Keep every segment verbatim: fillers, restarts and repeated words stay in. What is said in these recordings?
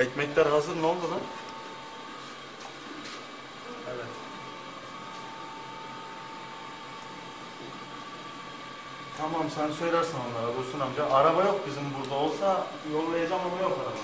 Ekmekler hazır, ne oldu lan? Evet. Tamam, sen söylersin onlara Dursun amca. Araba yok bizim burada, olsa yollayacağım ama yok araba.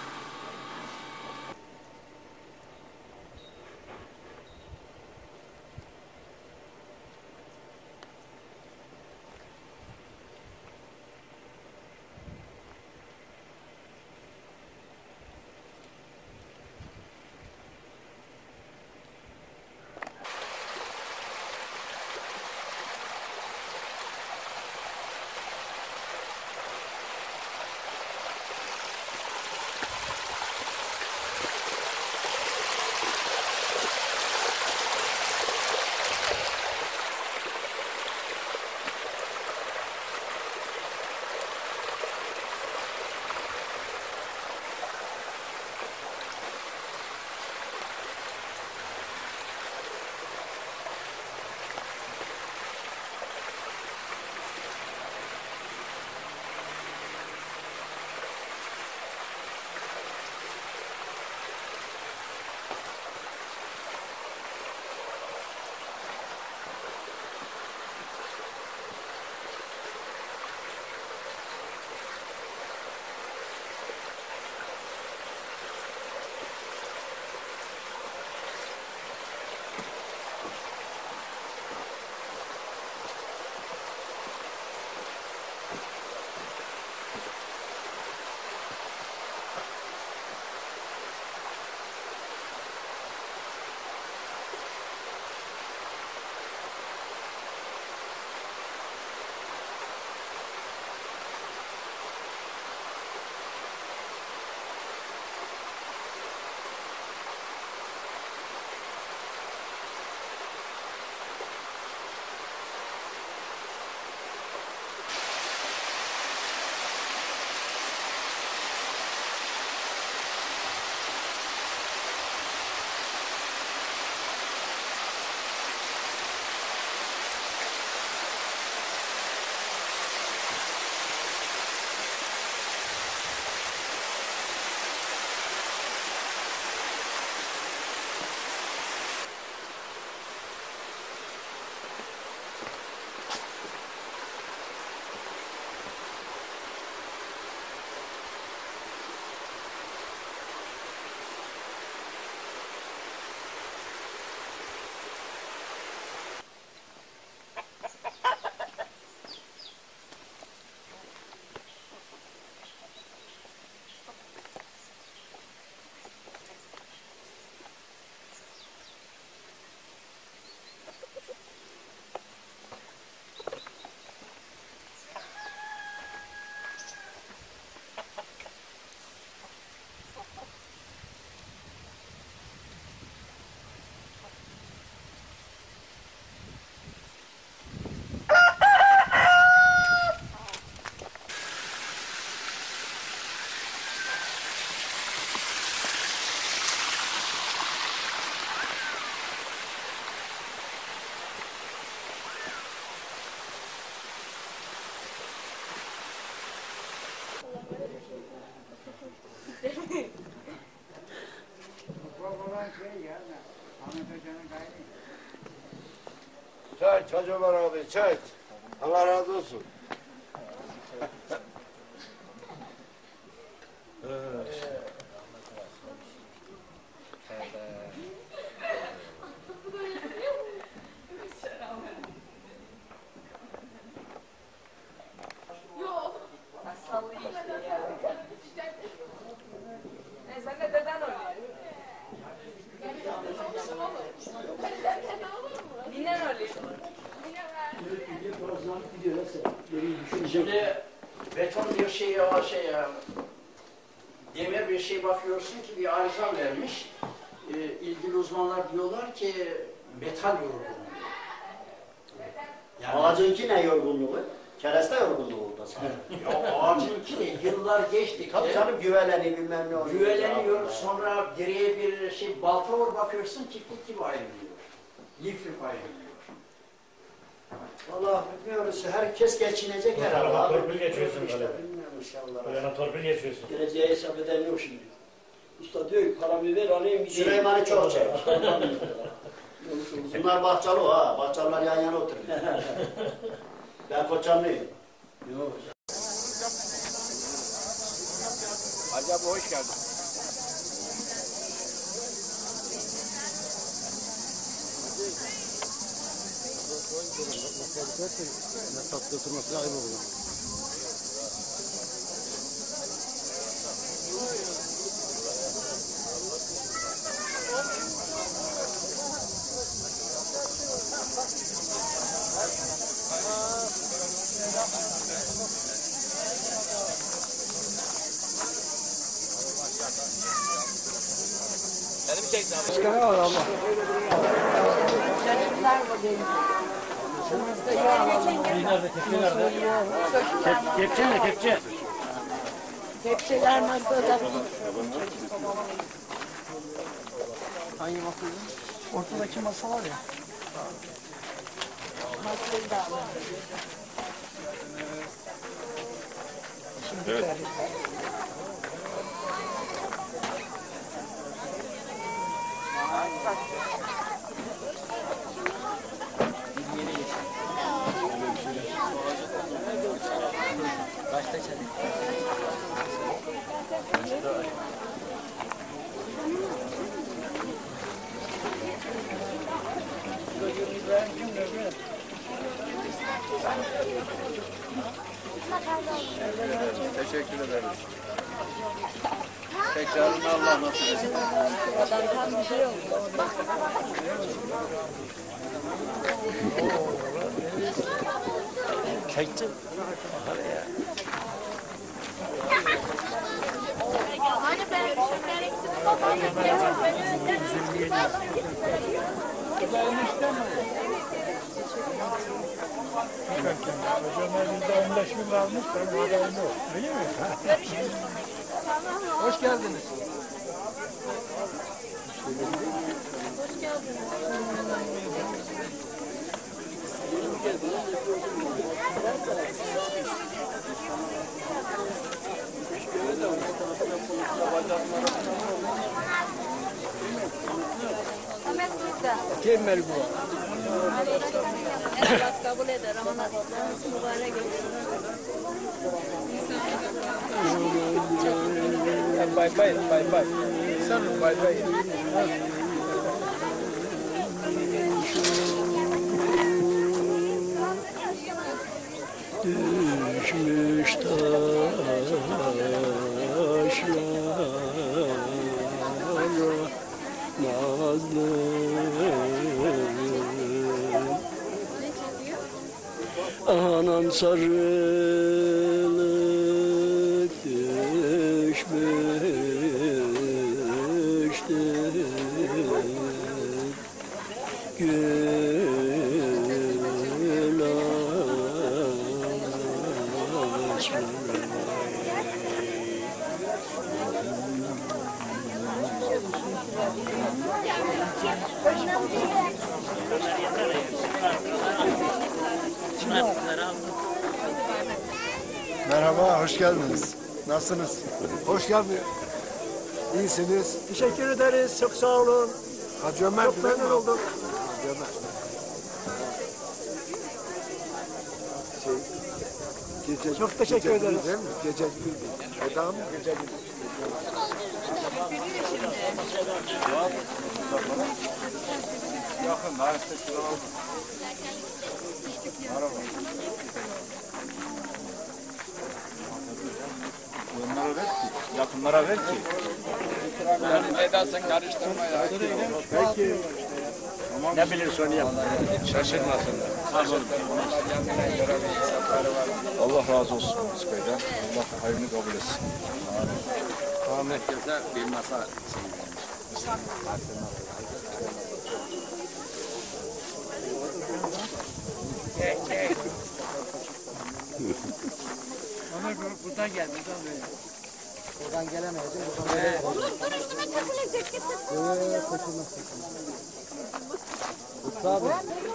Çay, çocuklar abi, çay. Allah razı olsun. Sen de deden oluyor. Ninen oluyor. Şimdi beton bir şey ya şey ya demir bir şey bakıyorsun ki bir arıza vermiş. Ee, ilgili uzmanlar diyorlar ki metal yorgunluğu. Yani ağacınki ne yorgunluğu? Kereste yorgunluğu oldu sana. Ya ağacınki de yıllar geçtikçe Tabii canım güveleni bilmem ne oluyor. güveleniyor, sonra geriye bir şey balta vur bakıyorsun çiftlik gibi ayrılıyor. Lif lif ayrılıyor. Valla bilmiyoruz. Herkes geçinecek herhalde. Tarafa torpil geçiyorsun işte, böyle. bilmiyorum inşallah. Bu yana torpil geçiyorsun. Geleceği hesap eden yok şimdi. Usta diyor ki paramı ver alayım gideyim. Süleyman'ı çok çek. Bunlar Bahçalı ha. Bahçalılar yan yana oturuyor. Ben Koçanlıyım. Yok. Hacı abi hoş geldin. Kepçe ne kepçe? Kepçeler masada. Hangi masa? Ortadaki masa var ya. Masayı da alın. Şimdi evet. Başta çalın. Teşekkür ederiz. Tekrarını Allah nasip etsin. Adam tam bir şey oldu. Çektim. Hani ben şunları ikisini toplayıp Hocam bizde on beş gün kalmış, benim haberim yok. Öyle mi? görüşürüz. Hoş geldiniz. Hoş geldiniz. Ahmet burada. Kemal bu. Evet, kabul eder ama nasıl mübarek olsun. Bay bay, bay bay. Sen bay bay. Düşmüş taşlara nazlım anan sarılık düşmüştür gül açmış. Merhaba, hoş geldiniz. Nasılsınız? Hoş geldin. İyisiniz. Teşekkür ederiz. Çok sağ olun. Hacı Ömer Çok memnun oldum. Hacı Ömer. Şey, gece, Çok teşekkür gece ederiz. bir değil mi? Gece bir. Eda mı? Gece bir. Yakın, daha işte şurada. Merhaba. Onlara ver ki, yakınlara ver ki. Yani Eda sen karıştırma ya. Peki. Ne bilirsin onu yap. Şaşırmasınlar. Allah razı olsun Müskay'dan. Allah hayrını kabul etsin. Herkese bir masa Ona burada gel, buradan böyle. Oradan gelemedim. Buradan böyle Dur dur üstüme takılacak. Getir. Eee kaçırmaz. Tabii.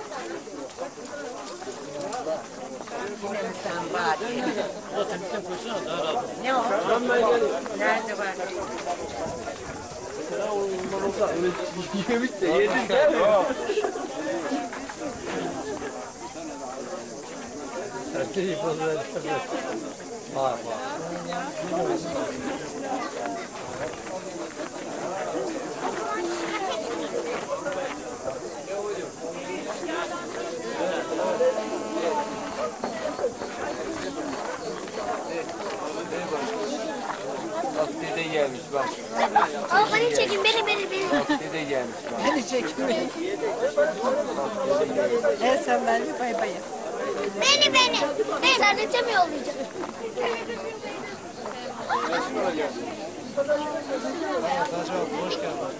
Yine mi sen bari? Ne o? Nerede var? Yemiş de yedin değil mi? Erkeği fazla yapıyor. Var var. Bak dede gelmiş bak. Aa, beni çekin beni beni beni. Bak dede gelmiş bak. Beni çekmeyin. Ne sen benimle bay bay. Beni beni. Ne internete mi yollayacağım? Hoş geldin.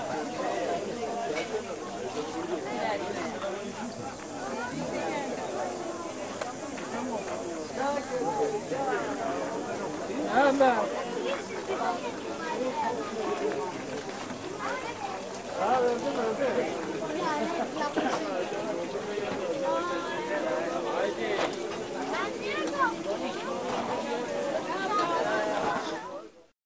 Hemen. Ha öldüm öldüm.